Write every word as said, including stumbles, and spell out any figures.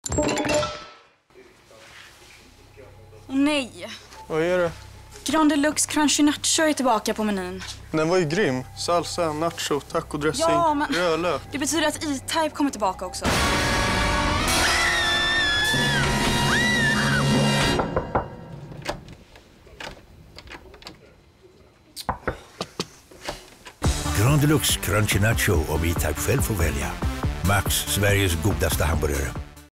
Åh nej. Vad är det? Grand Deluxe Crunchy Nacho är tillbaka på menyn. Den var ju grym. Salsa, nacho, tacodressing, ja, men rödlök. Det betyder att E-Type kommer tillbaka också. Grand Deluxe Crunchy Nacho om E-Type själv får välja. Max, Sveriges godaste hamburgare.